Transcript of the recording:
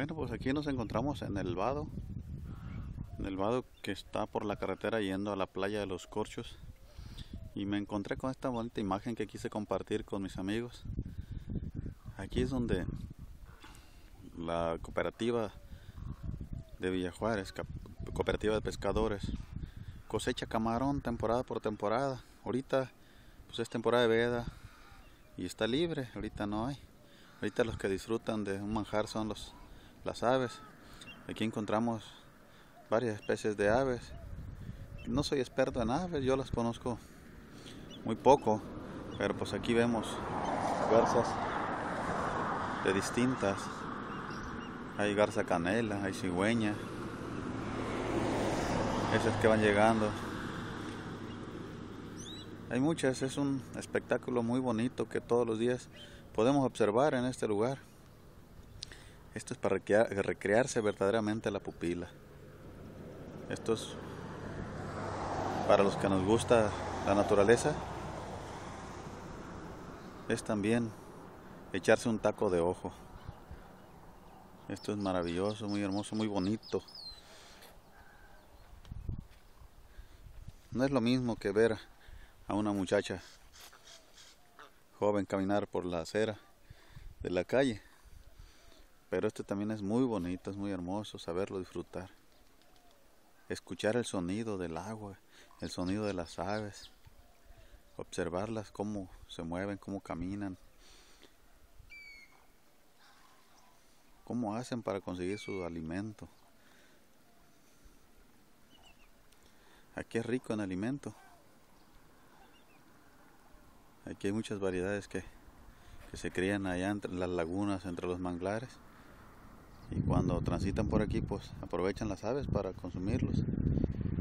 Bueno, pues aquí nos encontramos en el vado que está por la carretera yendo a la playa de Los Corchos, y me encontré con esta bonita imagen que quise compartir con mis amigos. Aquí es donde la cooperativa de Villa Juárez, cooperativa de pescadores, cosecha camarón temporada por temporada. Ahorita pues es temporada de veda y está libre, ahorita no hay. Ahorita los que disfrutan de un manjar son las aves. Aquí encontramos varias especies de aves. No soy experto en aves, yo las conozco muy poco, pero pues aquí vemos garzas de distintas. Hay garza canela, hay cigüeña, esas que van llegando. Hay muchas, es un espectáculo muy bonito que todos los días podemos observar en este lugar. Esto es para recrearse verdaderamente la pupila. Esto es para los que nos gusta la naturaleza. Es también echarse un taco de ojo. Esto es maravilloso, muy hermoso, muy bonito. No es lo mismo que ver a una muchacha joven caminar por la acera de la calle, pero este también es muy bonito, es muy hermoso saberlo disfrutar. Escuchar el sonido del agua, el sonido de las aves, observarlas cómo se mueven, cómo caminan, cómo hacen para conseguir su alimento. Aquí es rico en alimento. Aquí hay muchas variedades que se crían allá entre las lagunas, entre los manglares. Y cuando transitan por aquí, pues aprovechan las aves para consumirlos.